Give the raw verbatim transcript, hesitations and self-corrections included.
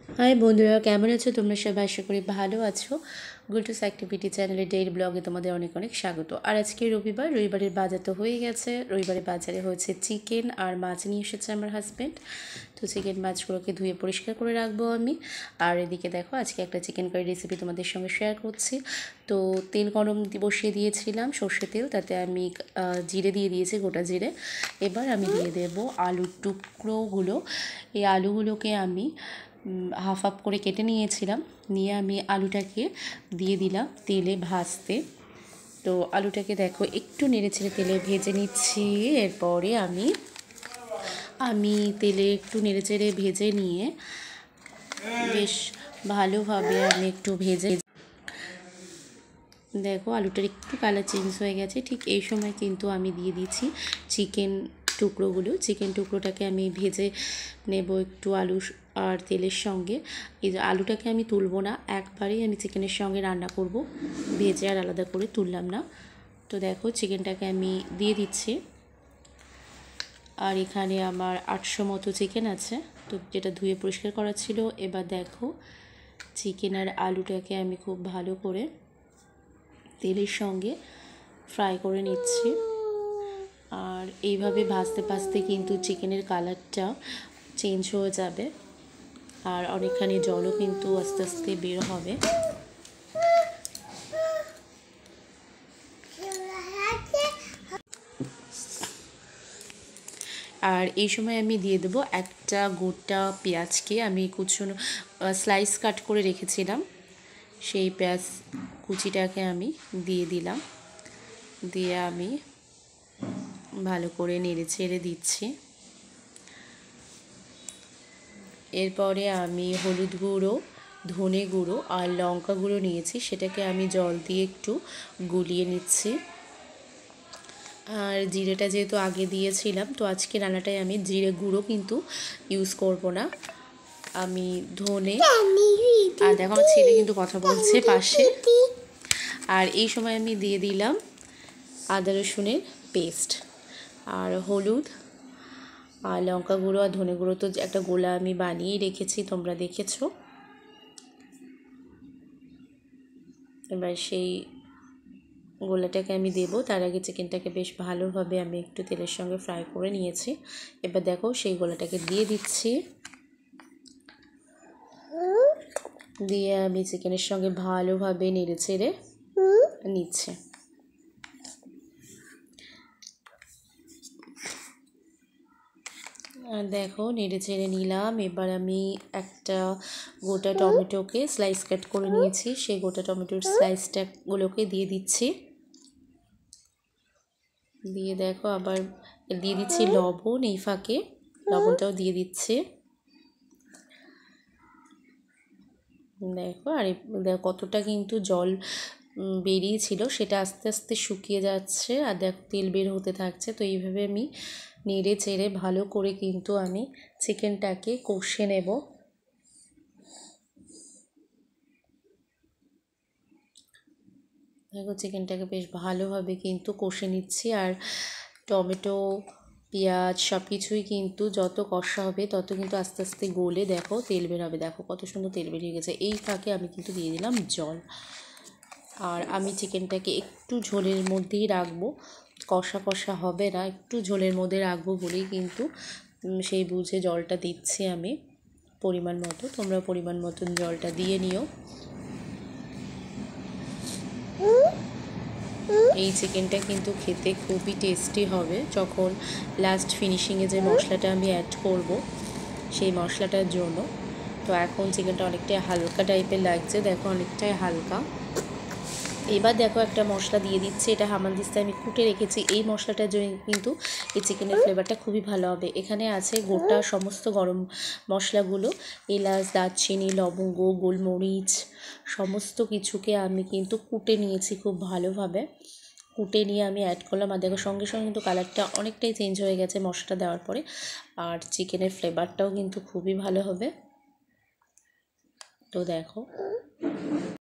High বন্ধুরা, কেমন আছো তোমরা সবাই? আশা করি ভালো আছো। গুলটুস অ্যাক্টিভিটি চ্যানেলে ডেইলি ব্লগে তোমাদের অনেক অনেক স্বাগত। আর আজকে রবিবার, রবিবারের বাজার তো হয়ে গেছে। রবিবারের বাজারে হয়েছে চিকেন আর মাছ নিয়ে এসেছে আমার হাজব্যান্ড। তো চিকেন মাছগুলোকে ধুয়ে পরিষ্কার করে রাখবো আমি। আর এদিকে দেখো, আজকে একটা চিকেন কারি রেসিপি তোমাদের সঙ্গে শেয়ার করছি। তো তেল গরম বসিয়ে দিয়েছিলাম, সর্ষে তেল, তাতে আমি জিরে দিয়ে দিয়েছি, গোটা জিরে। এবার আমি দিয়ে দেবো আলুর টুকরোগুলো। এই আলুগুলোকে আমি হাফ হাফ করে কেটে নিয়েছিলাম, নিয়ে আমি আলুটাকে দিয়ে দিলাম তেলে ভাজতে। তো আলুটাকে দেখো একটু নেড়ে ছেড়ে তেলে ভেজে নিচ্ছি। এরপরে আমি আমি তেলে একটু নেড়ে চেড়ে ভেজে নিয়ে বেশ ভালোভাবে আমি একটু ভেজে দেখো আলুটার একটু কালার চেঞ্জ হয়ে গেছে। ঠিক এই সময় কিন্তু আমি দিয়ে দিচ্ছি চিকেন টুকরোগুলো। চিকেন টুকরোটাকে আমি ভেজে নেব একটু আলু আর তেলের সঙ্গে। এই যে আলুটাকে আমি তুলবো না, একবারেই আমি চিকেনের সঙ্গে রান্না করব, ভেজে আর আলাদা করে তুললাম না। তো দেখো চিকেনটাকে আমি দিয়ে দিচ্ছি। আর এখানে আমার আটশো মতো চিকেন আছে, তো যেটা ধুয়ে পরিষ্কার করা ছিল। এবার দেখো চিকেন আর আলুটাকে আমি খুব ভালো করে তেলের সঙ্গে ফ্রাই করে নিচ্ছি। আর এইভাবে ভাজতে ভাজতে কিন্তু চিকেনের কালারটা চেঞ্জ হয়ে যাবে, আর অনেকখানি জলও কিন্তু আস্তে আস্তে বের হবে। আর এই সময় আমি দিয়ে দেবো একটা গোটা পেঁয়াজকে আমি কুচনো স্লাইস কাট করে রেখেছিলাম, সেই পেঁয়াজ কুচিটাকে আমি দিয়ে দিলাম। দিয়ে আমি ভালো করে নেড়ে ছেড়ে দিচ্ছি। এরপরে আমি হলুদ গুঁড়ো, ধনে গুঁড়ো আর লঙ্কা গুঁড়ো নিয়েছি, সেটাকে আমি জল দিয়ে একটু গুলিয়ে নিচ্ছি। আর জিরেটা যেহেতু আগে দিয়েছিলাম, তো আজকে রান্নাটায় আমি জিরে গুঁড়ো কিন্তু ইউজ করব না। আমি ধনে আর দেখো আমার ছেলে কিন্তু কথা বলছে পাশে। আর এই সময় আমি দিয়ে দিলাম আদা রসুনের পেস্ট, আর হলুদ আর লঙ্কা গুঁড়ো আর ধনে গুঁড়ো তো একটা গোলা আমি বানিয়েই রেখেছি, তোমরা দেখেছো। এবার সেই গোলাটাকে আমি দেবো। তার আগে চিকেনটাকে বেশ ভালোভাবে আমি একটু তেলের সঙ্গে ফ্রাই করে নিয়েছি। এবার দেখো সেই গোলাটাকে দিয়ে দিচ্ছি, দিয়ে আমি চিকেনের সঙ্গে ভালোভাবে নেড়ে চেড়ে নিচ্ছি। দেখো নেড়ে চেড়ে নিলাম। এবার আমি একটা গোটা টমেটোকে স্লাইস কাট করে নিয়েছি, সেই গোটা টমেটোর স্লাইসটাগুলোকে দিয়ে দিচ্ছি। দিয়ে দেখো আবার দিয়ে দিচ্ছি লবণ, এই ফাঁকে লবণটাও দিয়ে দিচ্ছি। দেখো আর দেখো কতটা কিন্তু জল বেরিয়েছিল, সেটা আস্তে আস্তে শুকিয়ে যাচ্ছে, আর দেখো তেল বের হতে থাকছে। তো এইভাবে আমি নেড়ে চেড়ে ভালো করে কিন্তু আমি চিকেনটাকে কষে নেব। দেখো চিকেনটাকে বেশ ভালোভাবে কিন্তু কষে নিচ্ছি। আর টমেটো, পেঁয়াজ সব কিছুই কিন্তু যত কষা হবে তত কিন্তু আস্তে আস্তে গলে দেখো তেল বের হবে। দেখো কত সুন্দর তেল বেরিয়ে গেছে। এই ফাঁকে আমি কিন্তু দিয়ে দিলাম জল। আর আমি চিকেনটাকে একটু ঝোলের মধ্যেই রাখবো, কষা কষা হবে না, একটু ঝোলের মধ্যে রাখবো বলেই কিন্তু সেই বুঝে জলটা দিচ্ছি আমি পরিমাণ মতো। তোমরা পরিমাণ মতন জলটা দিয়ে নিও। এই চিকেনটা কিন্তু খেতে খুবই টেস্টি হবে যখন লাস্ট ফিনিশিংয়ে যে মশলাটা আমি অ্যাড করব সেই মশলাটার জন্য। তো এখন চিকেনটা অনেকটাই হালকা টাইপের লাগছে, দেখো অনেকটাই হালকা। এবার দেখো একটা মশলা দিয়ে দিচ্ছি, এটা হামানদিস্তায় আমি কুটে রেখেছি। এই মশলাটার জন্য কিন্তু এই চিকেনের ফ্লেভারটা খুবই ভালো হবে। এখানে আছে গোটা সমস্ত গরম মশলাগুলো, এলাচ, দারচিনি, লবঙ্গ, গোলমরিচ সমস্ত কিছুকে আমি কিন্তু কুটে নিয়েছি খুব ভালোভাবে। কুটে নিয়ে আমি অ্যাড করলাম, আর দেখো সঙ্গে সঙ্গে কিন্তু কালারটা অনেকটাই চেঞ্জ হয়ে গেছে মশলাটা দেওয়ার পরে। আর চিকেনের ফ্লেভারটাও কিন্তু খুবই ভালো হবে। তো দেখো